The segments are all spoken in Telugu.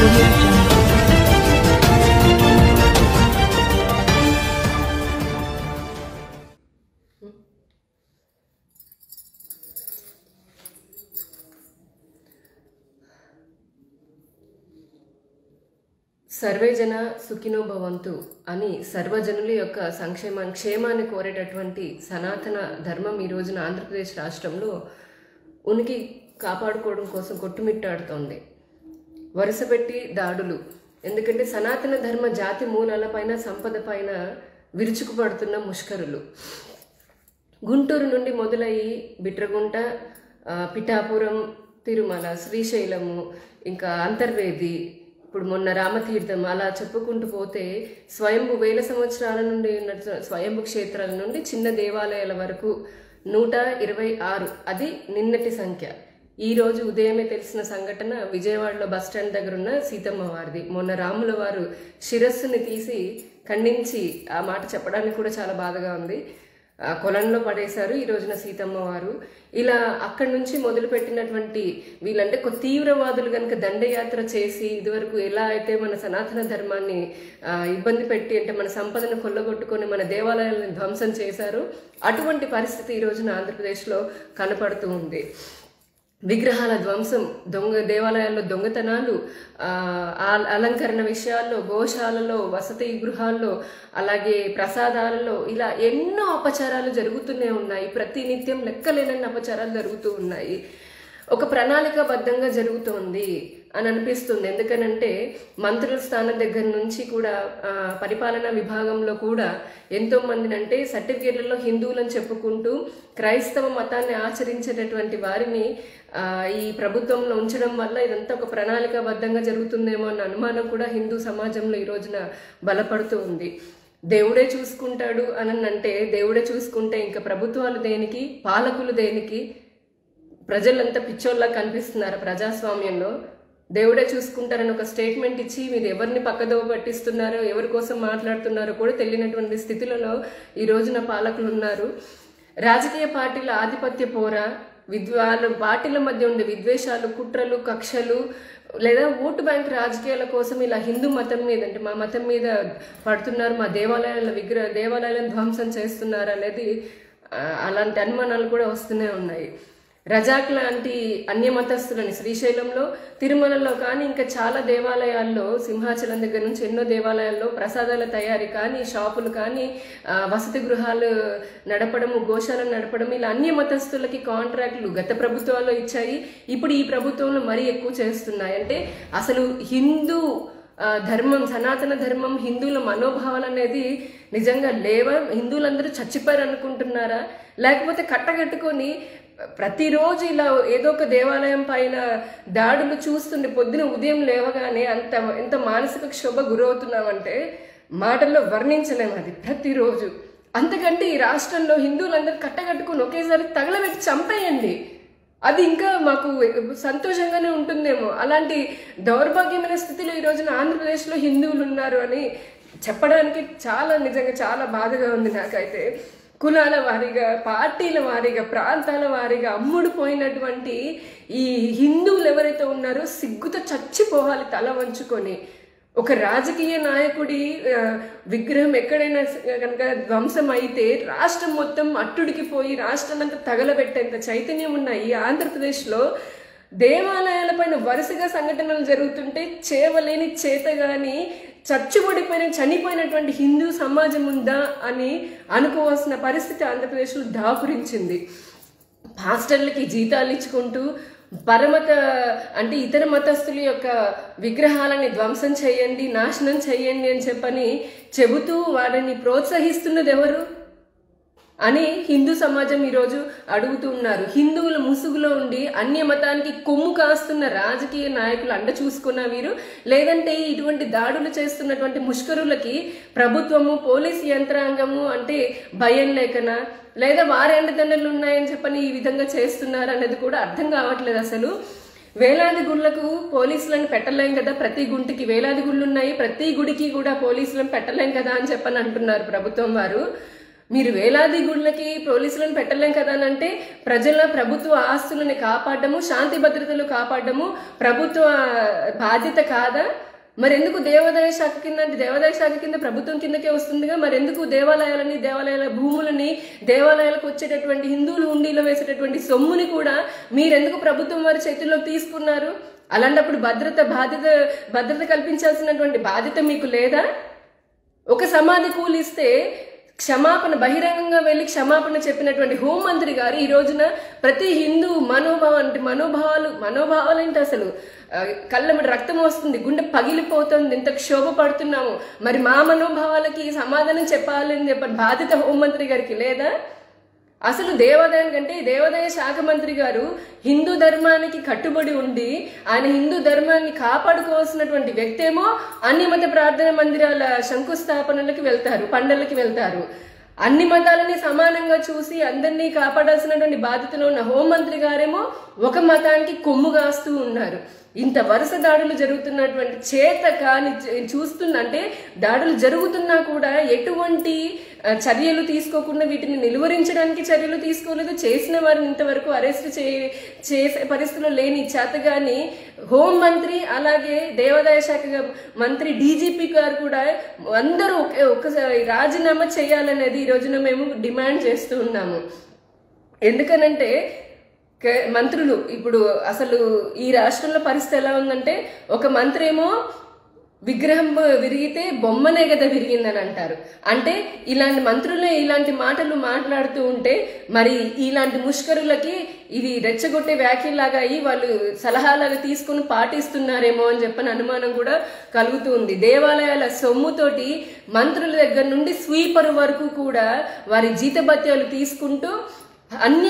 audio jungle. సర్వే జన సుఖినో భవంతు అని సర్వజనుల యొక్క క్షేమాన్ని కోరేటటువంటి సనాతన ధర్మం ఈ రోజున ఆంధ్రప్రదేశ్ రాష్ట్రంలో ఉనికి కాపాడుకోవడం కోసం కొట్టుమిట్టాడుతోంది. వరుసపెట్టి దాడులు, ఎందుకంటే సనాతన ధర్మ జాతి మూలాలపైన సంపద పైన విరుచుకుపడుతున్న ముష్కరులు. గుంటూరు నుండి మొదలయ్యి బిట్రగుంట, పిఠాపురం, తిరుమల, శ్రీశైలము, ఇంకా అంతర్వేది, ఇప్పుడు మొన్న రామతీర్థం, అలా చెప్పుకుంటూ పోతే స్వయంభు వేల సంవత్సరాల నుండి ఉన్న స్వయంభు క్షేత్రాల నుండి చిన్న దేవాలయాల వరకు 126, అది నిన్నటి సంఖ్య. ఈ రోజు ఉదయమే తెలిసిన సంఘటన విజయవాడలో బస్టాండ్ దగ్గర ఉన్న సీతమ్మ వారిది. మొన్న రాముల వారు శిరస్సుని తీసి ఖండించి ఆ మాట చెప్పడానికి కూడా చాలా బాధగా ఉంది. కొలంలో పడేశారు ఈ రోజున సీతమ్మ వారు. ఇలా అక్కడి నుంచి మొదలుపెట్టినటువంటి వీళ్ళంటే తీవ్రవాదులు కనుక దండయాత్ర చేసి ఇదివరకు ఎలా అయితే మన సనాతన ధర్మాన్ని ఇబ్బంది పెట్టి, అంటే మన సంపదను కొల్లగొట్టుకొని మన దేవాలయాలను ధ్వంసం చేశారు, అటువంటి పరిస్థితి ఈ రోజున ఆంధ్రప్రదేశ్లో కనపడుతూ ఉంది. విగ్రహాల ధ్వంసం, దేవాలయాల్లో దొంగతనాలు, అలంకరణ విషయాల్లో, గోశాలలో, వసతి గృహాల్లో, అలాగే ప్రసాదాలలో ఇలా ఎన్నో అపచారాలు జరుగుతూనే ఉన్నాయి. ప్రతినిత్యం లెక్కలేనన్ని అపచారాలు జరుగుతూ ఉన్నాయి. ఒక ప్రణాళికాబద్ధంగా జరుగుతోంది అని అనిపిస్తుంది. ఎందుకనంటే మంత్రుల స్థానం దగ్గర నుంచి కూడా పరిపాలనా విభాగంలో కూడా ఎంతో మందిని, అంటే సర్టిఫికేట్లలో హిందువులను చెప్పుకుంటూ క్రైస్తవ మతాన్ని ఆచరించేటటువంటి వారిని ఈ ప్రభుత్వంలో ఉంచడం వల్ల ఇదంతా ఒక ప్రణాళికాబద్ధంగా జరుగుతుందేమో అన్న అనుమానం కూడా హిందూ సమాజంలో ఈ రోజున బలపడుతూ ఉంది. దేవుడే చూసుకుంటాడు అని అంటే, దేవుడే చూసుకుంటే ఇంకా ప్రభుత్వాలు దేనికి, పాలకులు దేనికి? ప్రజలంతా పిచ్చోళ్ళగా కనిపిస్తున్నారు ప్రజాస్వామ్యంలో. దేవుడే చూసుకుంటారని ఒక స్టేట్మెంట్ ఇచ్చి మీరు ఎవరిని పక్కదోవ పట్టిస్తున్నారో, ఎవరి కోసం మాట్లాడుతున్నారో కూడా తెలియనటువంటి స్థితిలలో ఈ రోజున పాలకులు ఉన్నారు. రాజకీయ పార్టీల ఆధిపత్య పోర, వాళ్ళ పార్టీల మధ్య ఉండే విద్వేషాలు, కుట్రలు, కక్షలు, లేదా ఓటు బ్యాంక్ రాజకీయాల కోసం ఇలా హిందూ మతం మీద, అంటే మా మతం మీద పడుతున్నారు, మా దేవాలయాలను ధ్వంసం చేస్తున్నారు అనేది అలాంటి అనుమానాలు కూడా వస్తూనే ఉన్నాయి. రజాక్ లాంటి అన్యమతస్థులని శ్రీశైలంలో, తిరుమలలో కానీ ఇంకా చాలా దేవాలయాల్లో, సింహాచలం దగ్గర నుంచి ఎన్నో దేవాలయాల్లో ప్రసాదాల తయారీ కానీ, షాపులు కానీ, వసతి గృహాలు నడపడము, గోశాలను నడపడం, ఇలా అన్యమతస్థులకి కాంట్రాక్టులు గత ప్రభుత్వాల్లో ఇచ్చాయి. ఇప్పుడు ఈ ప్రభుత్వంలో మరీ ఎక్కువ చేస్తున్నాయి. అంటే అసలు హిందూ ధర్మం, సనాతన ధర్మం, హిందువుల మనోభావాలు అనేది నిజంగా లేవా? హిందువులందరూ చచ్చిపోయారు అనుకుంటున్నారా? లేకపోతే కట్టగట్టుకొని ప్రతిరోజు ఇలా ఏదో ఒక దేవాలయం పైన దాడులు చూస్తుండే పొద్దున ఉదయం లేవగానే ఎంత మానసిక క్షోభ గురవుతున్నామంటే మాటల్లో వర్ణించలేము అది ప్రతిరోజు. అంతకంటే ఈ రాష్ట్రంలో హిందువులందరూ కట్టగట్టుకుని ఒకేసారి తగలబెట్టి చంపేయండి, అది ఇంకా మాకు సంతోషంగానే ఉంటుందేమో. అలాంటి దౌర్భాగ్యమైన స్థితిలో ఈ రోజున ఆంధ్రప్రదేశ్లో హిందువులు ఉన్నారు అని చెప్పడానికి నిజంగా చాలా బాధగా ఉంది నాకైతే. కులాల వారీగా, పార్టీల వారీగా, ప్రాంతాల వారీగా అమ్ముడుపోయినటువంటి ఈ హిందువులు ఎవరైతే ఉన్నారో సిగ్గుతో చచ్చిపోవాలి తల వంచుకొని. ఒక రాజకీయ నాయకుడి విగ్రహం ఎక్కడైనా కనుక ధ్వంసం అయితే రాష్ట్రం మొత్తం అట్టుడికి పోయి రాష్ట్రాన్నంతా తగలబెట్టేంత చైతన్యం ఉన్న ఈ ఆంధ్రప్రదేశ్లో దేవాలయాలపైన వరుసగా సంఘటనలు జరుగుతుంటే చేవలేని చేతగాని చనిపోయినటువంటి హిందూ సమాజం ఉందా అని అనుకోవాల్సిన పరిస్థితి ఆంధ్రప్రదేశ్లో దాపురించింది. పాస్టర్లకి జీతాలు ఇచ్చుకుంటూ అంటే ఇతర మతస్థుల యొక్క విగ్రహాలని ధ్వంసం చేయండి, నాశనం చేయండి అని చెబుతూ వారిని ప్రోత్సహిస్తున్నది ఎవరు అని హిందూ సమాజం ఈరోజు అడుగుతూ ఉన్నారు. హిందువుల ముసుగులో ఉండి అన్య మతానికి కొమ్ము కాస్తున్న రాజకీయ నాయకులు అండ చూసుకున్న వీరు, లేదంటే ఇటువంటి దాడులు చేస్తున్నటువంటి ముష్కరులకి ప్రభుత్వము, పోలీసు యంత్రాంగము అంటే భయం లేకనా, లేదా వారి అండదండలు ఉన్నాయని ఈ విధంగా చేస్తున్నారు అనేది కూడా అర్థం కావట్లేదు. అసలు వేలాది గుళ్ళకు పోలీసులను పెట్టలేం కదా, ప్రతి గుంటికి వేలాది గుళ్ళు ఉన్నాయి, ప్రతి గుడికి కూడా పోలీసులను పెట్టలేం కదా అని అంటున్నారు ప్రభుత్వం వారు. మీరు వేలాది గుళ్ళకి పోలీసులను పెట్టలేం కదా అని అంటే ప్రజల ప్రభుత్వ ఆస్తులను కాపాడము, శాంతి భద్రతలు కాపాడము ప్రభుత్వ బాధ్యత కాదా? మరెందుకు దేవాదాయ శాఖ కింద అంటే దేవాదాయ శాఖ కింద ప్రభుత్వం కిందకే వస్తుందిగా, మరెందుకు దేవాలయాల భూములని దేవాలయాలకు వచ్చేటటువంటి హిందువులు హుండీలో వేసేటటువంటి సొమ్ముని కూడా మీరెందుకు ప్రభుత్వం వారి చేతుల్లోకి తీసుకున్నారు? అలాంటప్పుడు భద్రత కల్పించాల్సినటువంటి బాధ్యత మీకు లేదా? ఒక సమాధి కూలిస్తే క్షమాపణ బహిరంగంగా వెళ్ళి క్షమాపణ చెప్పినటువంటి హోంమంత్రి గారు ఈ రోజున ప్రతి హిందూ మనోభావాలు ఏంటి అసలు కళ్ళమటి రక్తం వస్తుంది, గుండె పగిలిపోతుంది, ఇంత క్షోభ పడుతున్నాము. మరి మా మనోభావాలకి సమాధానం చెప్పాలని చెప్పని బాధ్యత హోంమంత్రి గారికి లేదా? అసలు దేవాదాయ శాఖ మంత్రి గారు హిందూ ధర్మానికి కట్టుబడి ఉండి ఆయన హిందూ ధర్మాన్ని కాపాడుకోవాల్సినటువంటి వ్యక్తి ఏమో అన్ని మత ప్రార్థన మందిరాల శంకుస్థాపనలకి వెళ్తారు, పండలకి వెళ్తారు. అన్ని మతాలని సమానంగా చూసి అందరినీ కాపాడాల్సినటువంటి బాధ్యతలో ఉన్న హోంమంత్రి గారేమో ఒక మతానికి కొమ్ము కాస్తూ ఉన్నారు. ఇంత వరుస దాడులు జరుగుతున్నటువంటి చేత కాని చూస్తుందంటే దాడులు జరుగుతున్నా కూడా ఎటువంటి చర్యలు తీసుకోకుండా వీటిని నిలువరించడానికి చర్యలు తీసుకోలేదు. చేసిన వారిని ఇంతవరకు అరెస్ట్ చేసే పరిస్థితిలో లేని చేతగాని హోంమంత్రి అలాగే దేవాదాయ శాఖ మంత్రి డీజీపీ గారు కూడా అందరూ ఒకసారి రాజీనామా చేయాలనేది ఈ రోజున మేము డిమాండ్ చేస్తూ ఉన్నాము. ఎందుకనంటే మంత్రులు ఇప్పుడు అసలు ఈ రాష్ట్రంలో పరిస్థితి ఎలా ఉందంటే ఒక మంత్రి ఏమో విగ్రహం విరిగితే బొమ్మనే కదా విరిగిందని అంటారు. అంటే ఇలాంటి మంత్రులే ఇలాంటి మాటలు మాట్లాడుతూ ఉంటే మరి ఇలాంటి ముష్కరులకి ఇది రెచ్చగొట్టే వ్యాఖ్యలాగా అయ్యి వాళ్ళు సలహాలుగా తీసుకుని పాటిస్తున్నారేమో అని చెప్పని అనుమానం కూడా కలుగుతూ ఉంది. దేవాలయాల సొమ్ముతోటి మంత్రుల దగ్గర నుండి స్వీపర్ వరకు కూడా వారి జీతభత్యాలు తీసుకుంటూ అన్య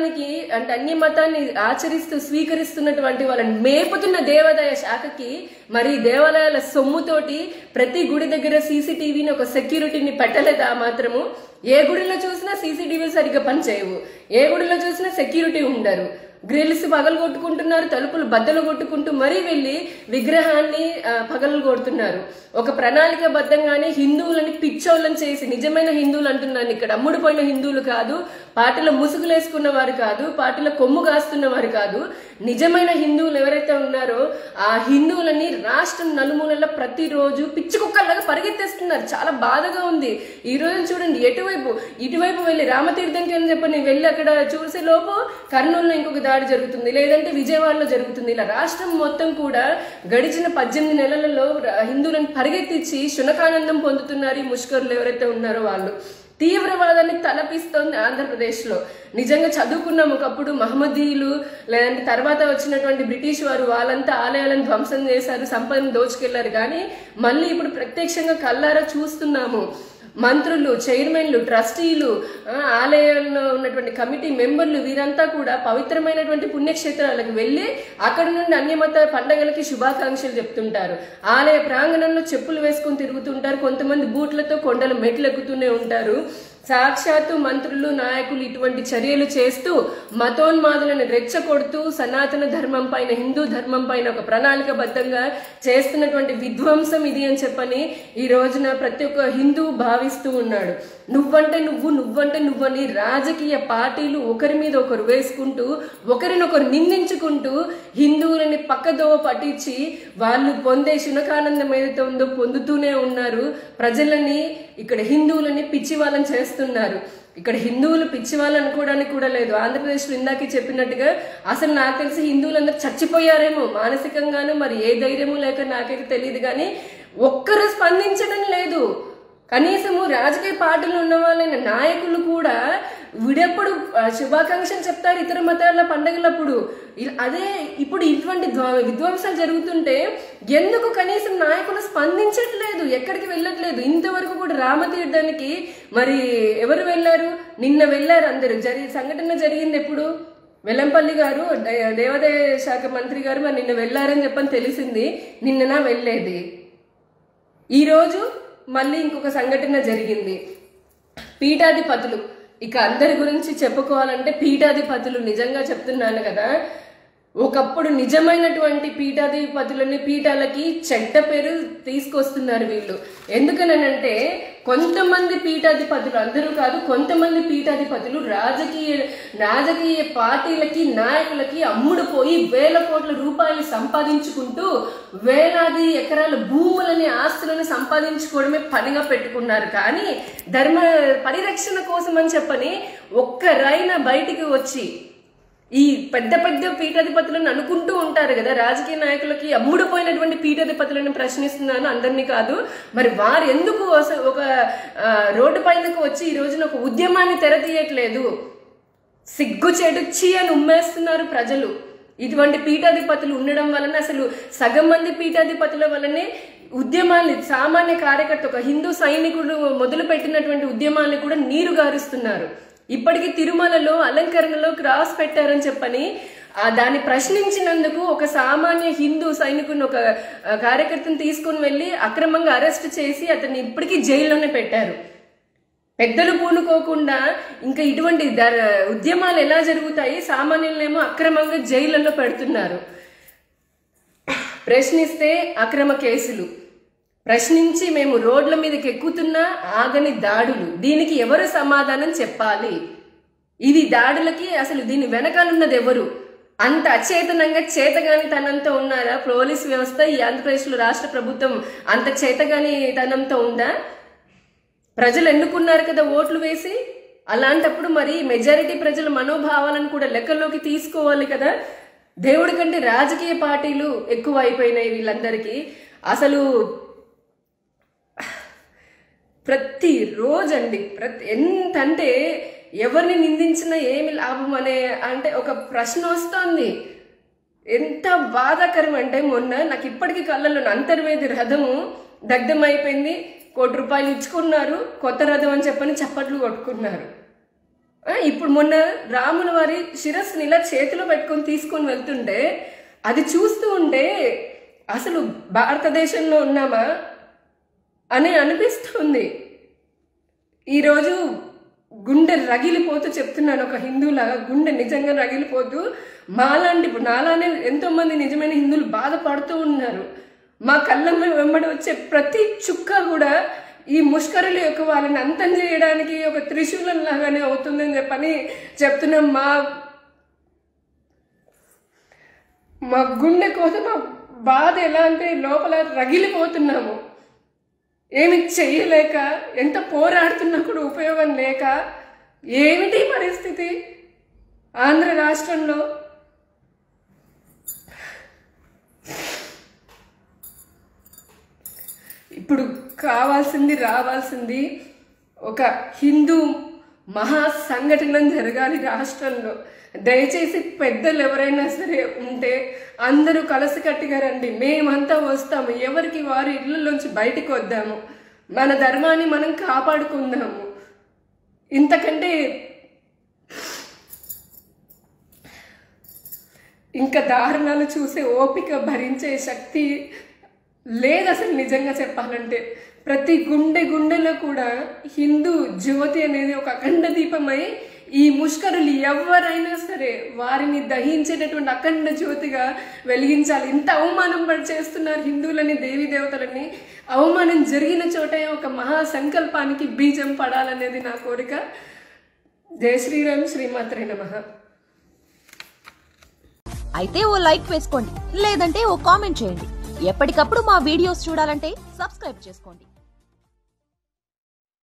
మతాన్ని ఆచరిస్తూ స్వీకరిస్తున్నటువంటి వాళ్ళని మేపుతున్న దేవాదాయ శాఖకి మరి దేవాలయాల సొమ్ముతోటి ప్రతి గుడి దగ్గర సీసీటీవీని ఒక సెక్యూరిటీని పెట్టలేదా? మాత్రము ఏ గుడిలో చూసినా సీసీటీవీ సరిగ్గా పనిచేయవు, ఏ గుడిలో చూసినా సెక్యూరిటీ ఉండరు. గ్రిల్స్ పగలు కొట్టుకుంటున్నారు, తలుపులు బద్దలు కొట్టుకుంటూ మరీ వెళ్ళి విగ్రహాన్ని పగలు కొడుతున్నారు. ఒక ప్రణాళికాబద్ధంగానే హిందువులని పిచ్చోళ్ళని చేసి, నిజమైన హిందువులు అంటున్నాను ఇక్కడ, అమ్ముడుపోయిన హిందువులు కాదు, పార్టీలో ముసుగులేసుకున్న వారు కాదు, పార్టీలో కొమ్ము కాస్తున్న వారు కాదు, నిజమైన హిందువులు ఎవరైతే ఉన్నారో ఆ హిందువులని రాష్ట్రం నలుమూలల్లో ప్రతిరోజు పిచ్చి కుక్కల్లాగా పరిగెత్తేస్తున్నారు. చాలా బాధగా ఉంది. ఈ రోజు చూడండి ఇటువైపు వెళ్ళి రామతీర్థంకి అని చెప్పని వెళ్ళి అక్కడ చూసే లోపు కర్నూలులో ఇంకొక దాడి జరుగుతుంది, లేదంటే విజయవాడలో జరుగుతుంది. ఇలా రాష్ట్రం మొత్తం కూడా గడిచిన 18 నెలలలో హిందువులను పరిగెత్తించి శునకానందం పొందుతున్నారు ఈ ముష్కరులు ఎవరైతే ఉన్నారో వాళ్ళు. తీవ్రవాదాన్ని తలపిస్తోంది ఆంధ్రప్రదేశ్లో. నిజంగా చదువుకున్నాం ఒకప్పుడు మహమ్మదీయులు లేదంటే తర్వాత వచ్చినటువంటి బ్రిటిష్ వారు వాళ్ళంతా ఆలయాలను ధ్వంసం చేశారు, సంపదను దోచుకెళ్లారు. కానీ మళ్ళీ ఇప్పుడు ప్రత్యక్షంగా కళ్ళారా చూస్తున్నాము. మంత్రులు, చైర్మన్లు, ట్రస్టీలు, ఆలయాల్లో ఉన్నటువంటి కమిటీ మెంబర్లు వీరంతా కూడా పవిత్రమైనటువంటి పుణ్యక్షేత్రాలకు వెళ్ళి అక్కడ నుండి అన్యమత పండగలకి శుభాకాంక్షలు చెప్తుంటారు. ఆలయ ప్రాంగణంలో చెప్పులు వేసుకొని తిరుగుతుంటారు, కొంతమంది బూట్లతో కొండల మెట్లు ఎక్కుతూనే ఉంటారు. సాక్షాత్తు మంత్రులు, నాయకులు ఇటువంటి చర్యలు చేస్తూ మతోన్మాదులను రెచ్చగొడుతూ సనాతన ధర్మం పైన, హిందూ ధర్మం పైన ఒక ప్రణాళికబద్ధంగా చేస్తున్నటువంటి విధ్వంసం ఇది అని చెప్పని ఈ రోజున ప్రతి ఒక్క హిందూ భావిస్తూ ఉన్నాడు. నువ్వంటే నువ్వని రాజకీయ పార్టీలు ఒకరి మీద ఒకరు వేసుకుంటూ ఒకరినొకరు నిందించుకుంటూ హిందువులని పక్కదోవ పట్టించి వాళ్ళు పొందే శునకానందం ఏదైతే ఉందో పొందుతూనే ఉన్నారు. ప్రజలని ఇక్కడ హిందువులని పిచ్చి వాళ్ళని చేస్తున్నారు. ఇక్కడ హిందువులు పిచ్చి వాళ్ళు అనుకోవడానికి కూడా లేదు. ఆంధ్రప్రదేశ్లో ఇందాకే చెప్పినట్టుగా అసలు నాకు తెలిసి హిందువులందరూ చచ్చిపోయారేమో మానసికంగాను, మరి ఏ ధైర్యము లేక నాకైతే తెలియదు. కానీ ఒక్కరు స్పందించడం లేదు. కనీసము రాజకీయ పార్టీలో ఉన్న వాళ్ళైన నాయకులు కూడా వీడెప్పుడు శుభాకాంక్షలు చెప్తారు ఇతర మతాల పండుగలప్పుడు. అదే ఇప్పుడు ఇటువంటి విధ్వంసాలు జరుగుతుంటే ఎందుకు కనీసం నాయకులు స్పందించట్లేదు, ఎక్కడికి వెళ్ళట్లేదు. ఇంతవరకు కూడా రామతీర్థానికి మరి ఎవరు వెళ్ళారు? నిన్న వెళ్ళారు అందరూ. సంఘటన జరిగింది ఎప్పుడు? వెల్లంపల్లి గారు, దేవాదాయ శాఖ మంత్రి గారు మరి నిన్న వెళ్ళారని చెప్పని తెలిసింది. నిన్ననా వెళ్ళేది. ఈరోజు మళ్ళీ ఇంకొక సంఘటన జరిగింది. పీఠాధిపతులు, ఇక అందరి గురించి చెప్పుకోవాలంటే పీఠాధిపతులు నిజంగా చెప్తున్నాను కదా, ఒకప్పుడు నిజమైనటువంటి పీఠాధిపతులని పీఠాలకి చెడ్డ పేరు తీసుకొస్తున్నారు వీళ్ళు. ఎందుకనంటే కొంతమంది పీఠాధిపతులు, అందరూ కాదు, కొంతమంది పీఠాధిపతులు రాజకీయ పార్టీలకి నాయకులకి అమ్ముడుపోయి వేల కోట్ల రూపాయలు సంపాదించుకుంటూ వేలాది ఎకరాల భూములని ఆస్తులను సంపాదించుకోవడమే పనిగా పెట్టుకున్నారు. కానీ ధర్మ పరిరక్షణ కోసం అని చెప్పని ఒక్కరైనా బయటికి వచ్చి ఈ పెద్ద పెద్ద పీఠాధిపతులను అనుకుంటూ ఉంటారు కదా, రాజకీయ నాయకులకి అమ్ముడుపోయినటువంటి పీఠాధిపతులను ప్రశ్నిస్తున్నాను, అందరినీ కాదు. మరి వారు ఎందుకు ఒక రోడ్డు పైనకు వచ్చి ఈ రోజున ఒక ఉద్యమాన్ని తెరతీయట్లేదు? సిగ్గుచేటు చీ అని ఉమ్మేస్తున్నారు ప్రజలు. ఇటువంటి పీఠాధిపతులు ఉండడం వలన అసలు సగం మంది పీఠాధిపతుల వల్లనే ఉద్యమాన్ని, సామాన్య కార్యకర్త, ఒక హిందూ సైనికుడు మొదలు పెట్టినటువంటి ఉద్యమాన్ని కూడా నీరు గారుస్తున్నారు. ఇప్పటికీ తిరుమలలో అలంకరణలో క్రాస్ పెట్టారని చెప్పని దాన్ని ప్రశ్నించినందుకు ఒక సామాన్య హిందూ సైనికుని, ఒక కార్యకర్తను తీసుకుని వెళ్ళి అక్రమంగా అరెస్ట్ చేసి అతన్ని ఇప్పటికీ జైల్లోనే పెట్టారు. పెద్దలు పూనుకోకుండా ఇంకా ఇటువంటి ఉద్యమాలు ఎలా జరుగుతాయి? సామాన్యులనేమో అక్రమంగా జైళ్లలో పెడుతున్నారు. ప్రశ్నిస్తే అక్రమ కేసులు, ప్రశ్నించి మేము రోడ్ల మీదకి ఎక్కుతున్నా ఆగని దాడులు. దీనికి ఎవరు సమాధానం చెప్పాలి? ఇది దాడులకి అసలు దీని వెనకాలన్నది ఎవరు? అంత అచేతనంగా చేతగాని తనంతో ఉన్నారా పోలీస్ వ్యవస్థ? ఈ ఆంధ్రప్రదేశ్లో రాష్ట్ర ప్రభుత్వం అంత చేతగాని తనంతో ఉందా? ప్రజలు ఎన్నుకున్నారు కదా ఓట్లు వేసి. అలాంటప్పుడు మరి మెజారిటీ ప్రజల మనోభావాలను కూడా లెక్కల్లోకి తీసుకోవాలి కదా. దేవుడి కంటే రాజకీయ పార్టీలు ఎక్కువ అయిపోయినాయి వీళ్ళందరికీ. అసలు ప్రతిరోజండి ఎంతంటే ఎవరిని నిందించినా ఏమి లాభం అనే అంటే ఒక ప్రశ్న వస్తుంది. ఎంత బాధాకరం అంటే మొన్న నాకు ఇప్పటికీ కళ్ళల్లో అంతర్వేది రథము దగ్ధమైపోయింది. 1 కోటి రూపాయలు ఇచ్చుకున్నారు, కొత్త రథం అని చెప్పని చప్పట్లు కొట్టుకున్నారు. ఇప్పుడు మొన్న రాముల వారి శిరస్సుని ఇలా చేతిలో పెట్టుకొని తీసుకొని వెళ్తుంటే అది చూస్తూ ఉంటే అసలు భారతదేశంలో ఉన్నామా అని అనిపిస్తుంది. ఈరోజు గుండె రగిలిపోతూ చెప్తున్నాను, ఒక హిందువులాగా గుండె నిజంగా రగిలిపోతూ, నాలానే ఎంతో మంది నిజమైన హిందువులు బాధపడుతూ ఉన్నారు. మా కళ్ళ వెంబడి వచ్చే ప్రతి చుక్క కూడా ఈ ముష్కరుల యొక్క వాళ్ళని అంతం చేయడానికి ఒక త్రిశూలం లాగానే అవుతుందని చెప్పని చెప్తున్నాం. మా గుండె కోసం బాధ ఎలా అంటే లోపల రగిలిపోతున్నాము. ఏమి చెయ్యలేక, ఎంత పోరాడుతున్నా కూడా ఉపయోగం లేక, ఏమిటి పరిస్థితి ఆంధ్ర రాష్ట్రంలో? ఇప్పుడు రావాల్సింది ఒక హిందూ మహా సంఘటన జరగాలి రాష్ట్రంలో. దయచేసి పెద్దలు ఎవరైనా సరే ఉంటే అందరూ కలిసికట్టుగా రండి, మేమంతా వస్తాము, ఎవరికి వారి ఇళ్లలోంచి బయటికి వద్దాము, మన ధర్మాన్ని మనం కాపాడుకుందాము. ఇంతకంటే ఇంకా దారుణాలు చూసే ఓపిక భరించే శక్తి లేదు అసలు. నిజంగా చెప్పాలంటే ప్రతి గుండెలో కూడా హిందూ జ్యోతి అనేది ఒక అఖండ దీపమై ఈ ముష్కరులు ఎవరైనా సరే వారిని దహించేటటువంటి అఖండ జ్యోతిగా వెలిగించాలి. ఇంత అవమానం చేస్తున్నారు హిందువులని, దేవీ దేవతలని. అవమానం జరిగిన చోటే ఒక మహా సంకల్పానికి బీజం పడాలనేది నా కోరిక. జై శ్రీరామ్, శ్రీమాత్రే నమః. అయితే ఓ లైక్ వేసుకోండి, లేదంటే ఓ కామెంట్ చేయండి. ఎప్పటికప్పుడు మా వీడియోస్ చూడాలంటే సబ్స్క్రైబ్ చేసుకోండి.